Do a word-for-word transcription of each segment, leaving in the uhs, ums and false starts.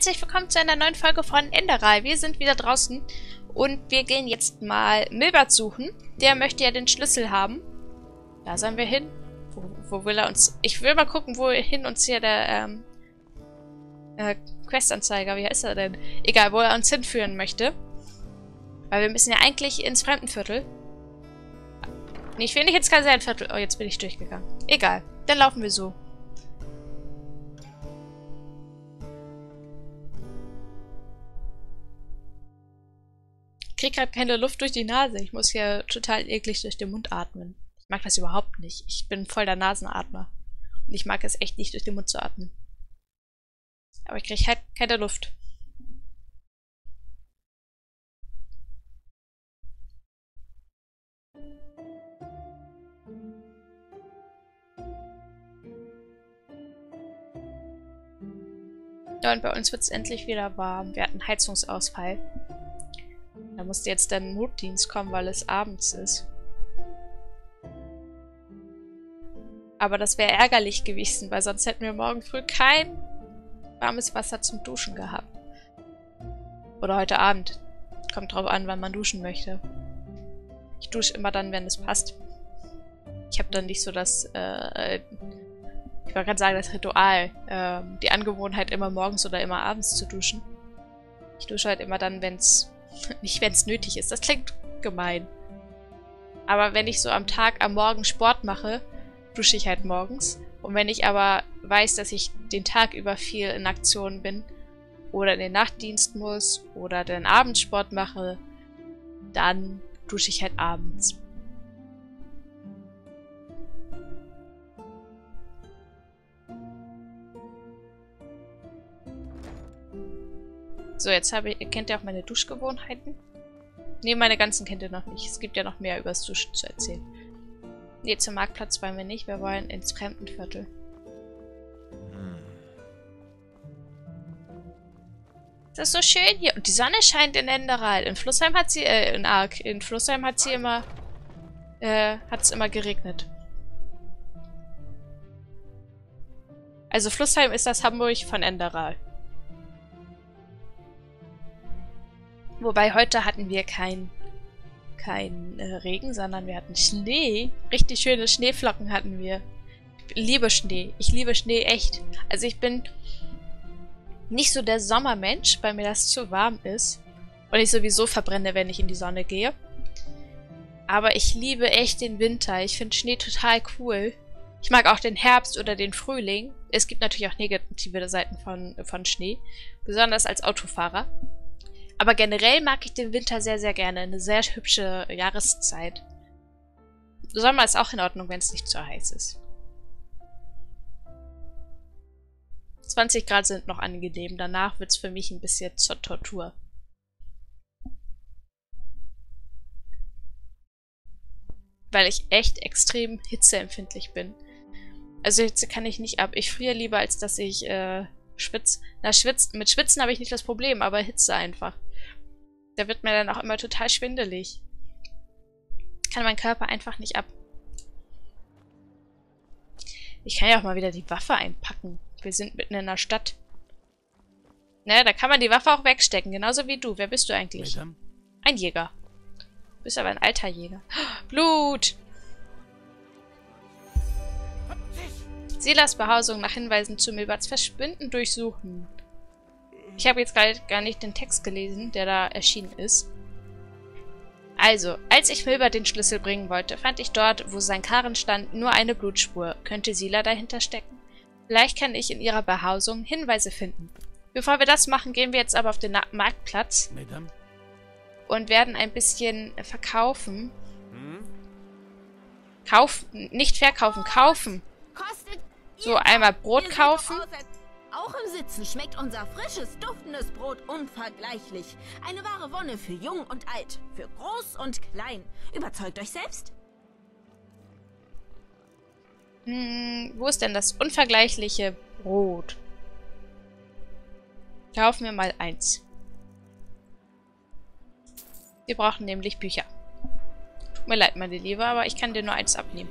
herzlich willkommen zu einer neuen Folge von Enderal. Wir sind wieder draußen und wir gehen jetzt mal Milbert suchen. Der möchte ja den Schlüssel haben. Da sollen wir hin. Wo, wo will er uns... Ich will mal gucken, wohin uns hier der ähm, äh, Questanzeiger, wie heißt er denn? Egal, wo er uns hinführen möchte. Weil wir müssen ja eigentlich ins Fremdenviertel. Nee, ich will nicht ins Kasernenviertel. Oh, jetzt bin ich durchgegangen. Egal, dann laufen wir so. Ich krieg gerade keine Luft durch die Nase. Ich muss hier total eklig durch den Mund atmen. Ich mag das überhaupt nicht. Ich bin voll der Nasenatmer. Und ich mag es echt nicht, durch den Mund zu atmen. Aber ich krieg halt keine Luft. Ja, und bei uns wird es endlich wieder warm. Wir hatten Heizungsausfall. Da musste jetzt der Notdienst kommen, weil es abends ist. Aber das wäre ärgerlich gewesen, weil sonst hätten wir morgen früh kein warmes Wasser zum Duschen gehabt. Oder heute Abend. Kommt drauf an, wann man duschen möchte. Ich dusche immer dann, wenn es passt. Ich habe dann nicht so das, äh, ich wollte gerade sagen, das Ritual, äh, die Angewohnheit, immer morgens oder immer abends zu duschen. Ich dusche halt immer dann, wenn es nicht, wenn es nötig ist. Das klingt gemein. Aber wenn ich so am Tag, am Morgen Sport mache, dusche ich halt morgens. Und wenn ich aber weiß, dass ich den Tag über viel in Aktion bin oder in den Nachtdienst muss oder den Abendsport mache, dann dusche ich halt abends. So, jetzt habe ich, kennt ihr auch meine Duschgewohnheiten? Ne, meine ganzen kennt ihr noch nicht. Es gibt ja noch mehr über das Duschen zu erzählen. Ne, zum Marktplatz wollen wir nicht. Wir wollen ins Fremdenviertel. Hm. Das ist so schön hier. Und die Sonne scheint in Enderal. In Flussheim hat sie, äh, in Ark. In Flussheim hat sie immer, äh, hat es immer geregnet. Also Flussheim ist das Hamburg von Enderal. Wobei heute hatten wir kein, kein äh, Regen, sondern wir hatten Schnee. Richtig schöne Schneeflocken hatten wir. Ich liebe Schnee. Ich liebe Schnee echt. Also ich bin nicht so der Sommermensch, weil mir das zu warm ist. Und ich sowieso verbrenne, wenn ich in die Sonne gehe. Aber ich liebe echt den Winter. Ich finde Schnee total cool. Ich mag auch den Herbst oder den Frühling. Es gibt natürlich auch negative Seiten von, von Schnee. Besonders als Autofahrer. Aber generell mag ich den Winter sehr, sehr gerne. Eine sehr hübsche Jahreszeit. Sommer ist auch in Ordnung, wenn es nicht zu heiß ist. zwanzig Grad sind noch angenehm. Danach wird es für mich ein bisschen zur Tortur. Weil ich echt extrem hitzeempfindlich bin. Also Hitze kann ich nicht ab. Ich friere lieber, als dass ich äh, schwitze. Na, schwitz mit Schwitzen habe ich nicht das Problem, aber Hitze einfach. Da wird mir dann auch immer total schwindelig. Kann mein Körper einfach nicht ab. Ich kann ja auch mal wieder die Waffe einpacken. Wir sind mitten in der Stadt. Naja, da kann man die Waffe auch wegstecken. Genauso wie du. Wer bist du eigentlich? Madame? Ein Jäger. Du bist aber ein alter Jäger. Blut! Silas Behausung nach Hinweisen zu Milberts Verschwinden durchsuchen. Ich habe jetzt gar, gar nicht den Text gelesen, der da erschienen ist. Also, als ich Milbert den Schlüssel bringen wollte, fand ich dort, wo sein Karren stand, nur eine Blutspur. Könnte Sila dahinter stecken? Vielleicht kann ich in ihrer Behausung Hinweise finden. Bevor wir das machen, gehen wir jetzt aber auf den Na- Marktplatz Madame? Und werden ein bisschen verkaufen. Hm? Kaufen, nicht verkaufen, kaufen. So, einmal Brot kaufen. Auch im Sitzen schmeckt unser frisches, duftendes Brot unvergleichlich. Eine wahre Wonne für Jung und Alt, für Groß und Klein. Überzeugt euch selbst? Hm, wo ist denn das unvergleichliche Brot? Kaufen wir mal eins. Wir brauchen nämlich Bücher. Tut mir leid, meine Liebe, aber ich kann dir nur eins abnehmen.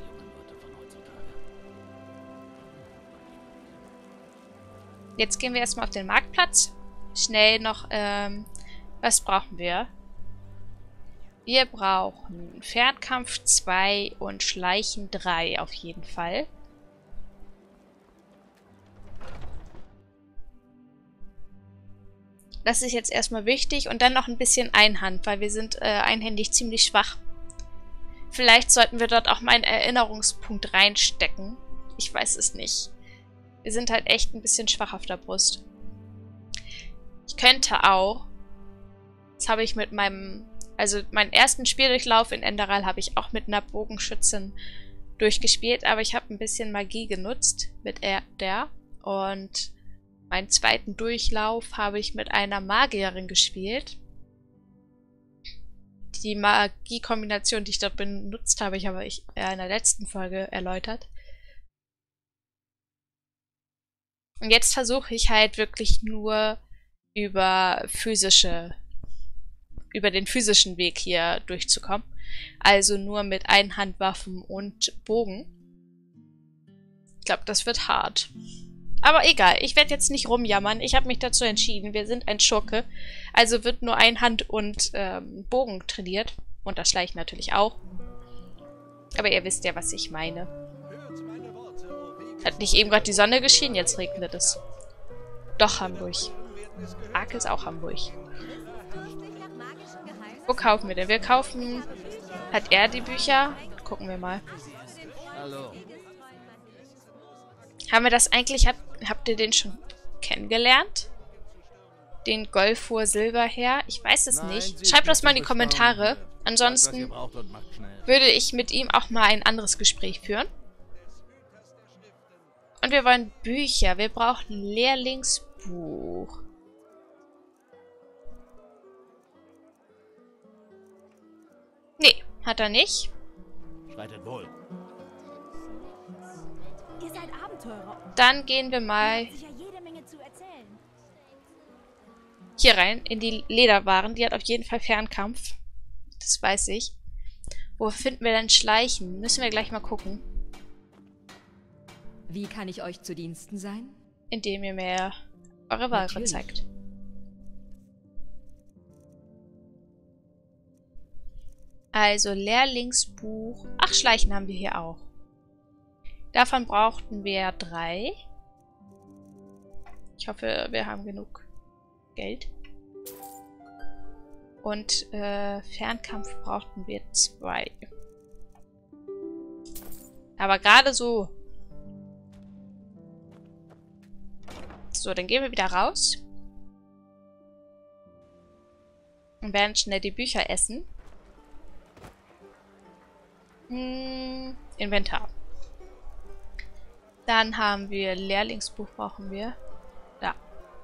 Jetzt gehen wir erstmal auf den Marktplatz. schnell noch, ähm, was brauchen wir? Wir brauchen Fernkampf zwei und Schleichen drei auf jeden Fall. Das ist jetzt erstmal wichtig und dann noch ein bisschen Einhand, weil wir sind äh, einhändig ziemlich schwach. Vielleicht sollten wir dort auch mal einen Erinnerungspunkt reinstecken. Ich weiß es nicht. Wir sind halt echt ein bisschen schwach auf der Brust. Ich könnte auch, das habe ich mit meinem, also meinen ersten Spieldurchlauf in Enderal habe ich auch mit einer Bogenschützin durchgespielt, aber ich habe ein bisschen Magie genutzt mit der und meinen zweiten Durchlauf habe ich mit einer Magierin gespielt. Die Magie-Kombination, die ich dort benutzt habe, ich habe ich in der letzten Folge erläutert. Und jetzt versuche ich halt wirklich nur über physische, über den physischen Weg hier durchzukommen. Also nur mit Einhandwaffen und Bogen. Ich glaube, das wird hart. Aber egal, ich werde jetzt nicht rumjammern. Ich habe mich dazu entschieden. Wir sind ein Schurke. Also wird nur Einhand und ähm, Bogen trainiert. Und das Schleichen natürlich auch. Aber ihr wisst ja, was ich meine. Hat nicht eben gerade die Sonne geschienen? Jetzt regnet es. Doch, Hamburg. Ark ist auch Hamburg. Wo kaufen wir denn? Wir kaufen... Hat er die Bücher? Gucken wir mal. Hallo. Haben wir das eigentlich... Hab, habt ihr den schon kennengelernt? Den Golfur Silberherr? Ich weiß es Nein, nicht. Sie Schreibt das ist mal in die nicht Kommentare. bestaunen. Ansonsten Was ihr braucht und macht schnell. würde ich mit ihm auch mal ein anderes Gespräch führen. Und wir wollen Bücher. Wir brauchen ein Lehrlingsbuch. Nee, hat er nicht. Schreitet wohl. Ihr seid Abenteurer. Dann gehen wir mal Sicher jede Menge zu erzählen. hier rein, in die Lederwaren. Die hat auf jeden Fall Fernkampf. Das weiß ich. Wo finden wir denn Schleichen? Müssen wir gleich mal gucken. Wie kann ich euch zu Diensten sein? Indem ihr mir eure Ware Natürlich. zeigt. Also Lehrlingsbuch. Ach, Schleichen haben wir hier auch. Davon brauchten wir drei. Ich hoffe, wir haben genug Geld. Und äh, Fernkampf brauchten wir zwei. Aber gerade so. So, dann gehen wir wieder raus. Und werden schnell die Bücher essen. Hm, Inventar. Dann haben wir Lehrlingsbuch brauchen wir. Da.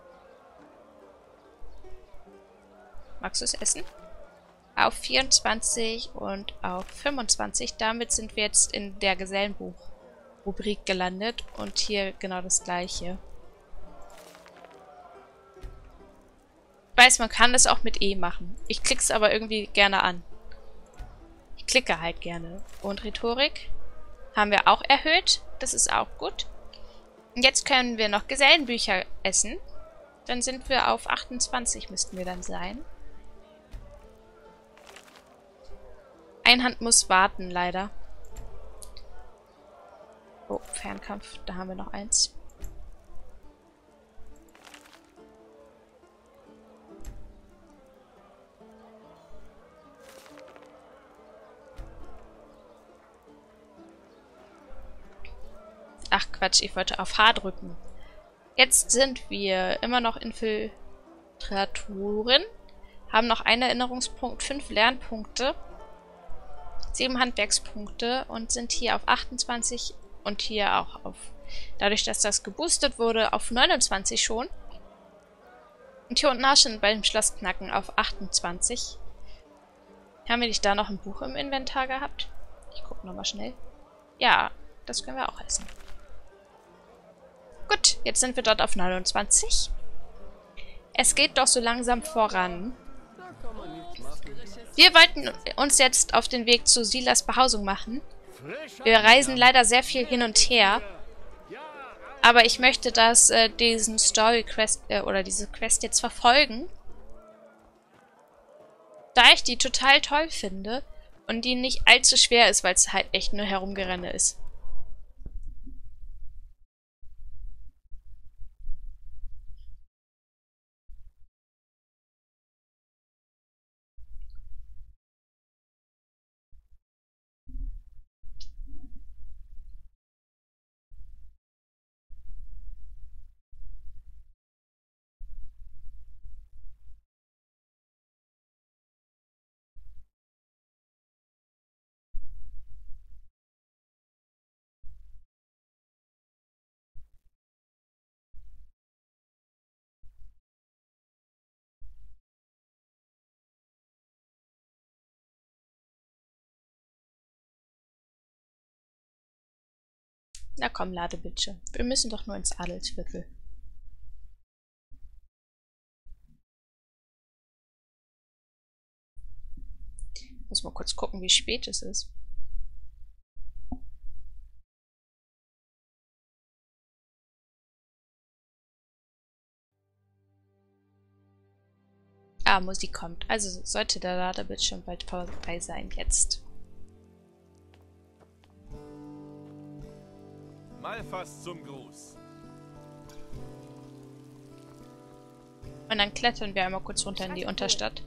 Magst du es essen? Auf vierundzwanzig und auf fünfundzwanzig. Damit sind wir jetzt in der Gesellenbuch-Rubrik gelandet. Und hier genau das gleiche. Ich weiß, man kann das auch mit E machen. Ich klicke es aber irgendwie gerne an. Ich klicke halt gerne. Und Rhetorik haben wir auch erhöht. Das ist auch gut. Und jetzt können wir noch Gesellenbücher essen. Dann sind wir auf achtundzwanzig, müssten wir dann sein. Einhand muss warten, leider. Oh, Fernkampf. Da haben wir noch eins. Ach Quatsch, ich wollte auf H drücken. Jetzt sind wir immer noch Infiltratoren. Haben noch einen Erinnerungspunkt, fünf Lernpunkte, sieben Handwerkspunkte und sind hier auf achtundzwanzig und hier auch auf, dadurch, dass das geboostet wurde, auf neunundzwanzig schon. Und hier unten auch schon beim Schlossknacken auf achtundzwanzig. Haben wir nicht da noch ein Buch im Inventar gehabt? Ich gucke nochmal schnell. Ja, das können wir auch essen. Gut, jetzt sind wir dort auf neunundzwanzig. Es geht doch so langsam voran. Wir wollten uns jetzt auf den Weg zu Silas Behausung machen. Wir reisen leider sehr viel hin und her. Aber ich möchte das, äh, diesen Story-Quest, äh, oder diese Quest jetzt verfolgen. Da ich die total toll finde und die nicht allzu schwer ist, weil es halt echt nur Herumgerenne ist. Na komm, Ladebildschirm. Wir müssen doch nur ins Adelsviertel. Muss mal kurz gucken, wie spät es ist. Ah, Musik kommt. Also sollte der Ladebildschirm bald vorbei sein jetzt. Malfas zum Gruß. Und dann klettern wir einmal kurz runter in die Unterstadt.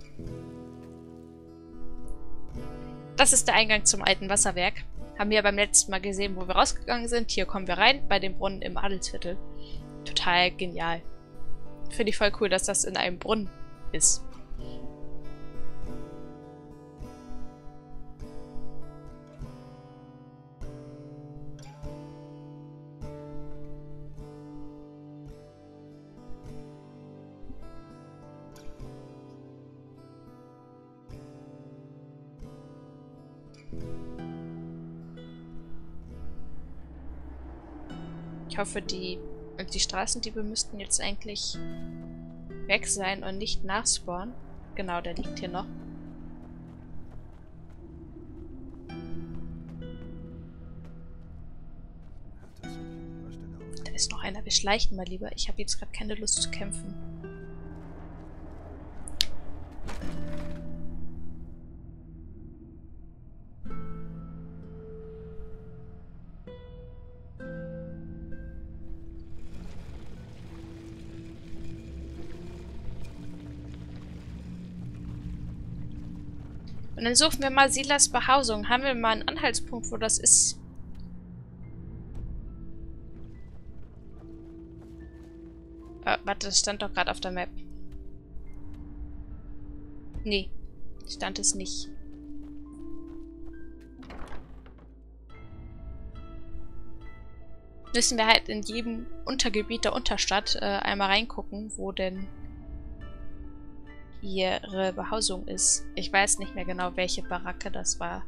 Das ist der Eingang zum alten Wasserwerk. Haben wir beim letzten Mal gesehen, wo wir rausgegangen sind. Hier kommen wir rein, bei dem Brunnen im Adelsviertel. Total genial. Finde ich voll cool, dass das in einem Brunnen ist. Ich hoffe, die, die Straßendiebe müssten jetzt eigentlich weg sein und nicht nachspawnen. Genau, der liegt hier noch. Da ist noch einer. Wir schleichen mal lieber. Ich habe jetzt gerade keine Lust zu kämpfen. Und dann suchen wir mal Silas Behausung. Haben wir mal einen Anhaltspunkt, wo das ist? Äh, warte, das stand doch gerade auf der Map. Nee, stand es nicht. Müssen wir halt in jedem Untergebiet der Unterstadt äh, einmal reingucken, wo denn ihre Behausung ist. Ich weiß nicht mehr genau, welche Baracke das war.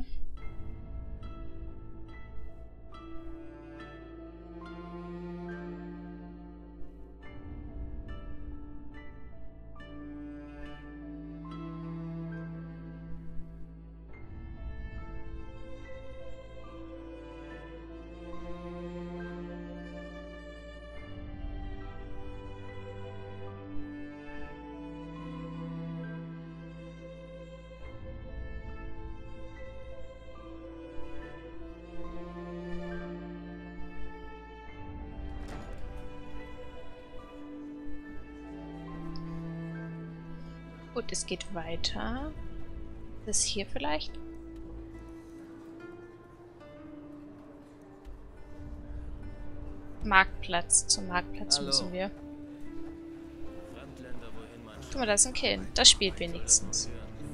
Gut, es geht weiter. Ist hier vielleicht? Marktplatz. Zum Marktplatz Hallo. müssen wir. Fremdländer, wohin man Guck mal, da ist ein Kind. Das spielt wenigstens.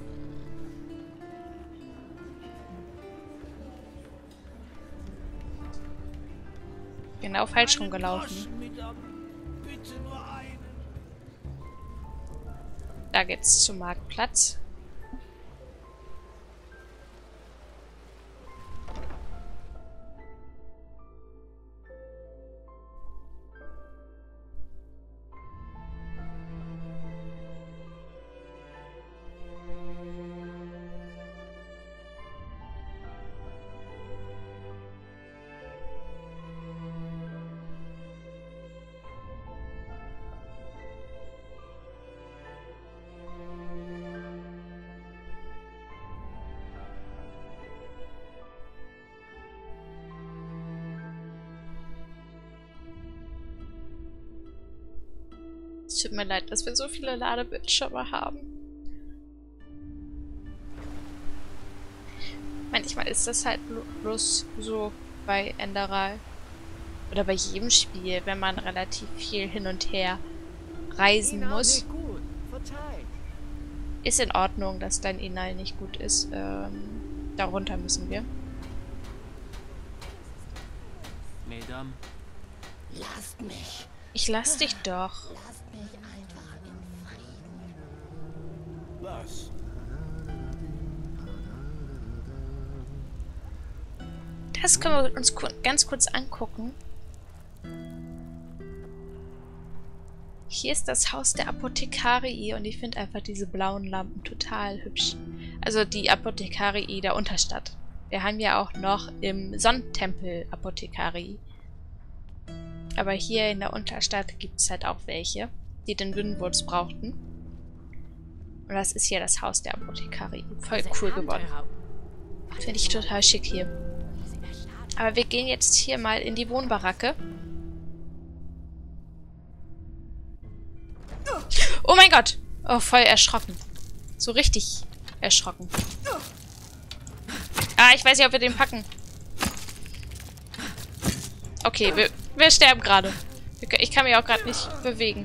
Genau falsch rumgelaufen. Da geht's zum Marktplatz. Es tut mir leid, dass wir so viele Ladebildschirme haben. Manchmal ist das halt bloß so bei Enderal. Oder bei jedem Spiel, wenn man relativ viel hin und her reisen muss. Ist in Ordnung, dass dein Inhalt nicht gut ist. Ähm, darunter müssen wir. Mesdames. Lasst mich. Ich lass dich doch. Lasst mich einfach in Frieden. Was? Das können wir uns ku ganz kurz angucken. Hier ist das Haus der Apothekarii und ich finde einfach diese blauen Lampen total hübsch. Also die Apothekarii der Unterstadt. Wir haben ja auch noch im Sonnentempel Apothekarii. Aber hier in der Unterstadt gibt es halt auch welche, die den Windwurz brauchten. Und das ist hier das Haus der Apothekarie. Voll cool geworden. Finde ich total schick hier. Aber wir gehen jetzt hier mal in die Wohnbaracke. Oh mein Gott! Oh, voll erschrocken. So richtig erschrocken. Ah, ich weiß nicht, ob wir den packen. Okay, wir, wir sterben gerade. Ich kann mich auch gerade nicht bewegen.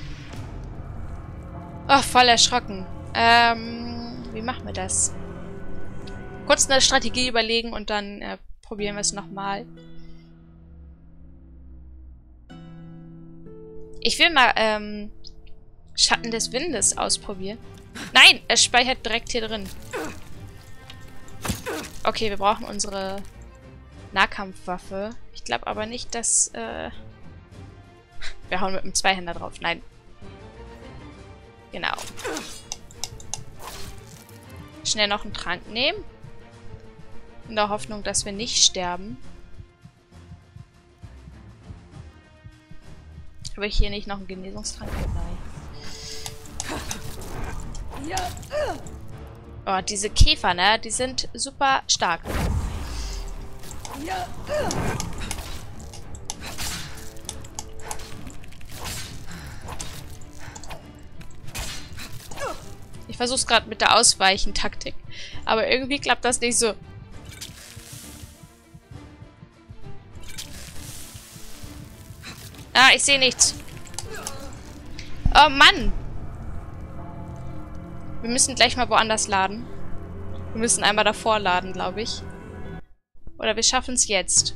Oh, voll erschrocken. Ähm, wie machen wir das? Kurz eine Strategie überlegen und dann äh, probieren wir es nochmal. Ich will mal, ähm, Schatten des Windes ausprobieren. Nein, es speichert direkt hier drin. Okay, wir brauchen unsere Nahkampfwaffe. Ich glaube aber nicht, dass, äh... wir hauen mit dem Zweihänder drauf. Nein. Genau. Schnell noch einen Trank nehmen. In der Hoffnung, dass wir nicht sterben. Habe ich hier nicht noch einen Genesungstrank dabei? Oh, diese Käfer, ne? Die sind super stark. Ich versuch's gerade mit der Ausweichen-Taktik. Aber irgendwie klappt das nicht so. Ah, ich sehe nichts. Oh Mann! Wir müssen gleich mal woanders laden. Wir müssen einmal davor laden, glaube ich. Oder wir schaffen es jetzt.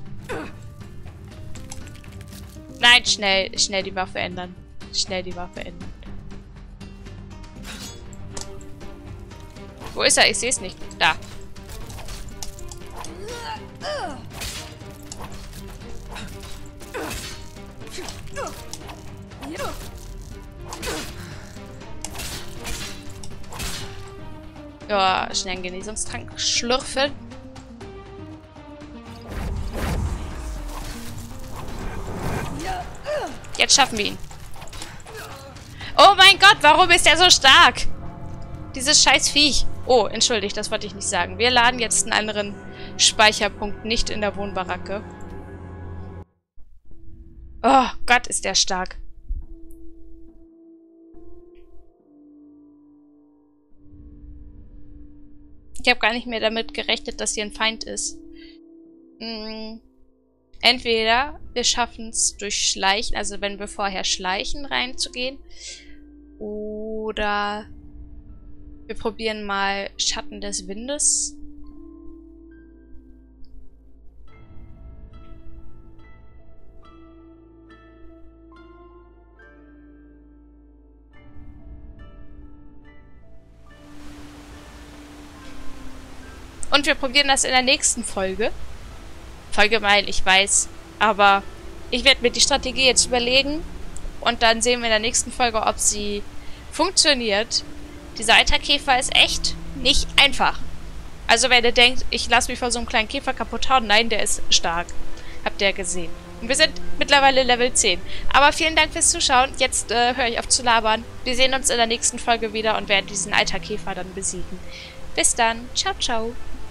Nein, schnell, schnell die Waffe ändern. Schnell die Waffe ändern. Wo ist er? Ich sehe es nicht. Da. Ja, schnell einen Genesungstrank schlürfen. Jetzt schaffen wir ihn. Oh mein Gott, warum ist er so stark? Dieses scheiß Viech. Oh, entschuldigt, das wollte ich nicht sagen. Wir laden jetzt einen anderen Speicherpunkt, nicht in der Wohnbaracke. Oh Gott, ist der stark. Ich habe gar nicht mehr damit gerechnet, dass hier ein Feind ist. Hm. Entweder wir schaffen es durch Schleichen, also wenn wir vorher schleichen, reinzugehen. Oder wir probieren mal Schatten des Windes. Und wir probieren das in der nächsten Folge. Folge gemein, ich weiß. Aber ich werde mir die Strategie jetzt überlegen. Und dann sehen wir in der nächsten Folge, ob sie funktioniert. Dieser Eiterkäfer ist echt nicht einfach. Also wenn ihr denkt, ich lasse mich von so einem kleinen Käfer kaputt hauen. Nein, der ist stark. Habt ihr gesehen. Und wir sind mittlerweile Level zehn. Aber vielen Dank fürs Zuschauen. Jetzt äh, höre ich auf zu labern. Wir sehen uns in der nächsten Folge wieder und werden diesen Eiterkäfer dann besiegen. Bis dann. Ciao, ciao.